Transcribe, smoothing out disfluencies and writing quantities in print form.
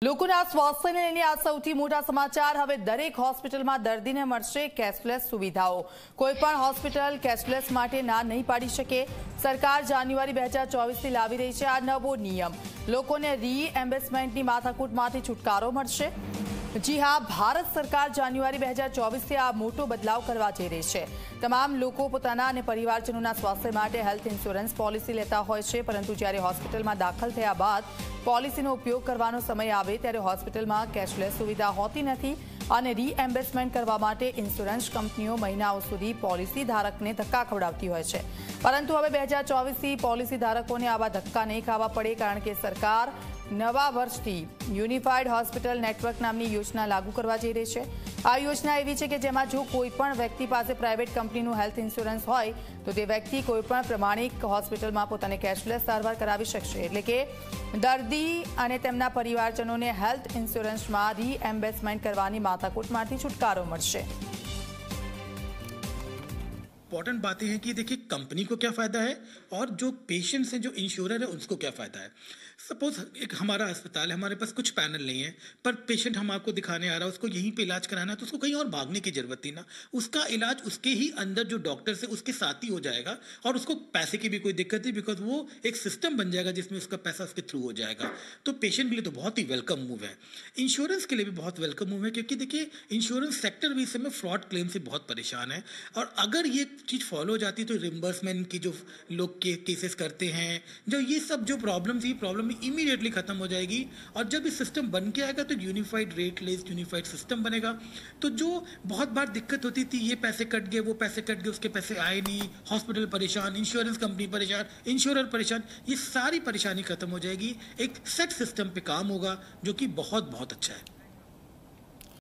લોકોના સ્વાસ્થ્યને લઈને આ સૌથી મોટા સમાચાર। હવે દરેક હોસ્પિટલમાં દર્દીને મળશે કેશલેસ સુવિધાઓ। કોઈપણ હોસ્પિટલ કેશલેસ માટે ના નહીં પાડી શકે। સરકાર જાન્યુઆરી 2024 થી લાવી રહી છે આ નવો નિયમ। લોકોને રીએમ્બર્સમેન્ટની માથાકૂટમાંથી છુટકારો મળશે। जी हाँ, भारत सरकार जान्युआरी 2024 से आ मोटो बदलाव करवा जई रही है। तमाम लोग पोताना अने परिवारजनों स्वास्थ्य माटे हेल्थ इंश्योरन्स पॉलिसी लेता होय छे, परंतु ज्यारे होस्पिटल में दाखल थया बाद पॉलिसीनो उपयोग करवानो समय आवे त्यारे होस्पिटल में कैशलेस सुविधा होती नथी अने रीएम्बर्समेंट करवा माटे इंश्योरन्स कंपनीओ महीनाओ सुधी पॉलिसी धारकने धक्का खवडावती होय छे। परंतु हवे 2024 थी पॉलिसी धारकोने आवा धक्का नहीं खावा पड़े, कारण के सरकार नवा वर्षथी यूनिफाइड होस्पिटल नेटवर्क नामनी योजना लागू करवा जई रही है। आ योजना एवी छे के जेमां जो कोईपण व्यक्ति पासे प्राइवेट कंपनीनुं हेल्थ इंश्योरन्स होय तो ते व्यक्ति कोईपण प्रमाणिक होस्पिटलमां पोताने कैशलेस सारवार करावी शकशे। एटले के दर्दी अने तेमना परिवारजनोने हेल्थ इंश्योरन्समां रीएम्बर्समेंट करवानी माथाकूटमांथी छुटकारो मळशे। इंपॉर्टेंट बातें हैं कि देखिए कंपनी को क्या फायदा है और जो पेशेंट्स हैं, जो इंश्योरर है, उसको क्या फायदा है। सपोज एक हमारा अस्पताल है, हमारे पास कुछ पैनल नहीं है, पर पेशेंट हम आपको दिखाने आ रहा है, उसको यहीं पे इलाज कराना है, तो उसको कहीं और भागने की जरूरत नहीं ना। उसका इलाज उसके ही अंदर जो डॉक्टर से उसके साथ ही हो जाएगा और उसको पैसे की भी कोई दिक्कत नहीं, बिकॉज वो एक सिस्टम बन जाएगा जिसमें उसका पैसा उसके थ्रू हो जाएगा। तो पेशेंट के लिए तो बहुत ही वेलकम मूव है। इंश्योरेंस के लिए भी बहुत वेलकम मूव है, क्योंकि देखिए इंश्योरेंस सेक्टर भी इस समय फ्रॉड क्लेम से बहुत परेशान है, और अगर ये चीज़ फॉलो हो जाती है तो रिम्बर्समेंट की जो लोग केसेस करते हैं, जो ये सब जो प्रॉब्लम थी, प्रॉब्लम इमीडिएटली खत्म हो जाएगी। और जब ये सिस्टम बन के आएगा तो unified rate list, unified system बनेगा। तो जो बहुत बार दिक्कत होती थी, ये पैसे कट गए, वो पैसे कट गए, उसके पैसे आए नहीं, हॉस्पिटल परेशान, इंश्योरेंस कंपनी परेशान, इंश्योरर परेशान, ये सारी परेशानी खत्म हो जाएगी। एक सेट सिस्टम पे काम होगा जो कि बहुत बहुत अच्छा है।